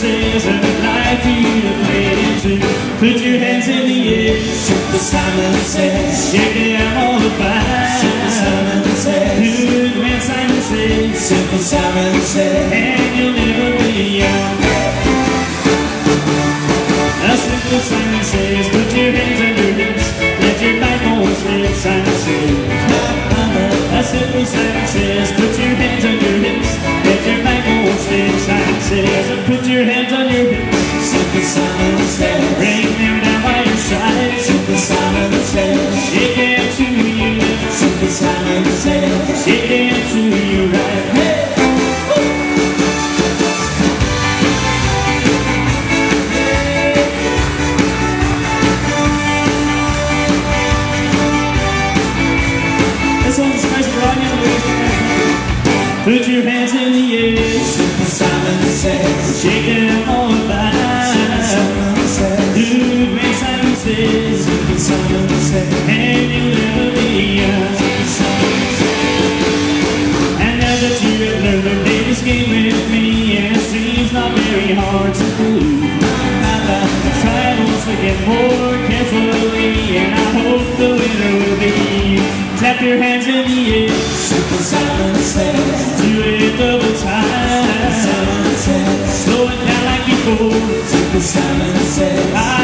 says I'd like for you to play it too. Put your hands in the air, Super Simon says. Shake it out all the back, Super Simon says. Do it when Simon says, Super Simon says. And you'll never be young. A simple Simon says, put your hands on your hips, let your backbone slip, Simon says. A simple Simon says, put your hands on your hips, let your backbone slip, Simon says. Put your hands on your hips, Simple Simon says. Bring them down by your side, Simple Simon says. Shake them to your left, Simple Simon says. Shake them to your right. Hey! Put your hands in the air, Super Simon says. Shake them all about, Super Simon says. Do it when Simon says, Super Simon says. And you'll never be young, Super Simon says. And now that you have learned to play this game with me, and it seems not very hard to do, try it once again more carefully, and I hope the winner will be you. Clap your hands in the air, Super Simon says. Do it double time, Super Simon says. Slow it down like before, Super Simon says.